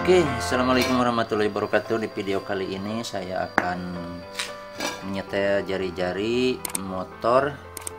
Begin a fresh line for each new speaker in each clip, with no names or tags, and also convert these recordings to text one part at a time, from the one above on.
Oke, assalamualaikum warahmatullahi wabarakatuh. Di video kali ini saya akan menyetel jari-jari motor.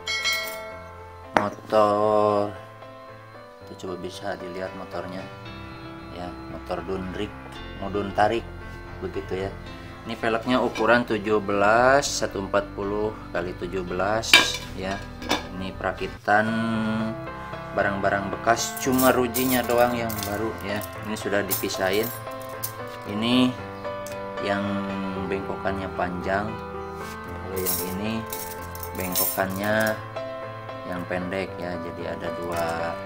Itu coba bisa dilihat motornya, ya, motor Dundrik, mudun tarik, begitu ya. Ini velgnya ukuran 17 140 kali 17 ya. Ini perakitan barang-barang bekas, cuma rujinya doang yang baru ya. Ini sudah dipisahin. Ini yang bengkokannya panjang, kalau yang ini bengkokannya yang pendek ya. Jadi ada dua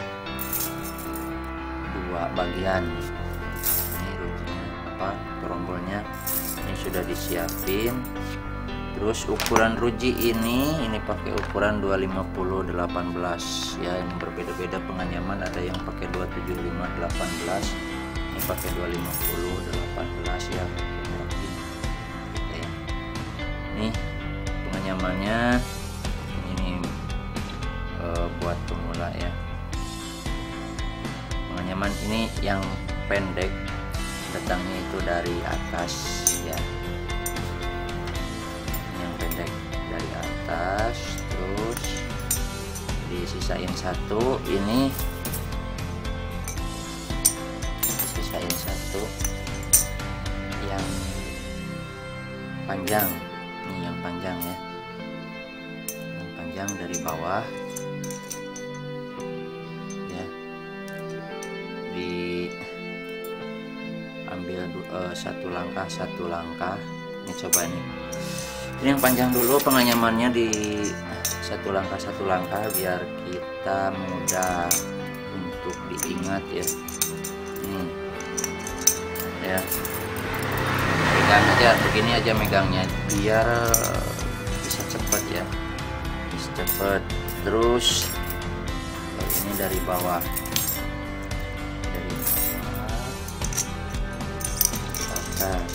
bagian. Ini rujinya trombolnya ini sudah disiapin. Terus ukuran ruji ini pakai ukuran 250 18 ya. Ini berbeda-beda penganyaman, ada yang pakai 275 18, ini pakai 250 18 ya. Oke. Ini penganyamannya ini buat pemula ya. Penganyaman ini yang pendek, datangnya itu dari atas ya. Dari atas, terus disisain satu, ini disisain satu yang panjang, ini yang panjang ya, yang panjang dari bawah ya, diambil satu langkah. Ini coba nih. Ini yang panjang dulu penganyamannya, di satu langkah biar kita mudah untuk diingat ya. Ini ya, pegang aja begini aja megangnya biar bisa cepet ya, bisa cepet. Terus ini dari bawah ke atas.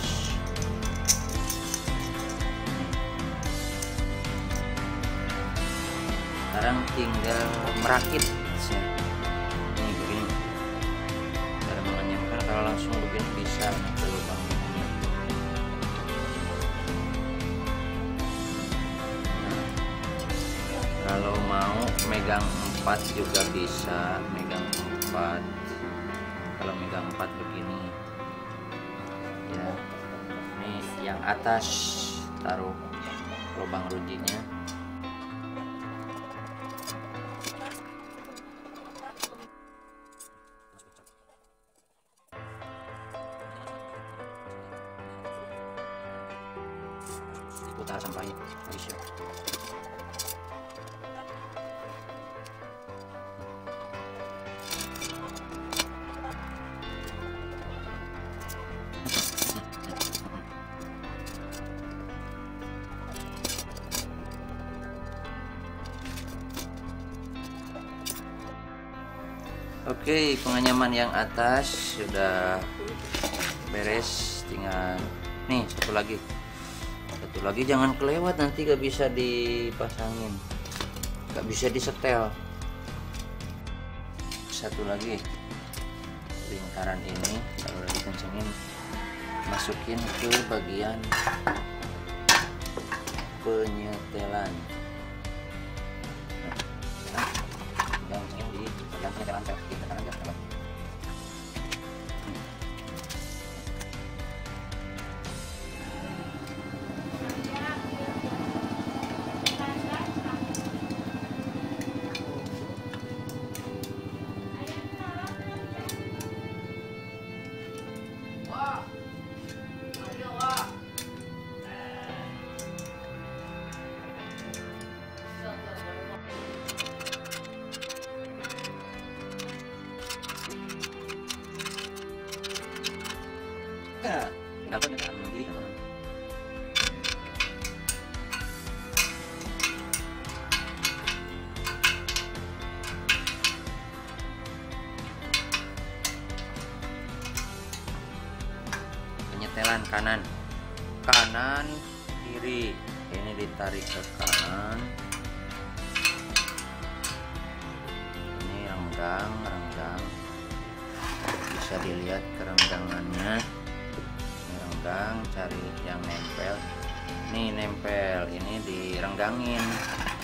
Sekarang tinggal merakit ya. Ini begini cara menganyamkan. Kalau langsung begini bisa ke lubang ini. Nah, kalau mau megang 4 juga bisa, megang 4. Kalau megang 4 begini ya. Ini yang atas taruh lubang rujinya. Putar sampai habis ya. Oke, penganyaman yang atas sudah beres, tinggal nih satu lagi jangan kelewat, nanti gak bisa dipasangin, gak bisa disetel. Satu lagi lingkaran ini kalau udah dikencengin, masukin ke bagian penyetelan. Nah, yang di bagian penyetelan kita kan enggak. Dapat dengan lagi. Penyetelan kanan kiri, ini ditarik ke kanan, ini renggang bisa dilihat kerenggangannya. Ini renggang, cari yang nempel. Nih nempel, ini direnggangin.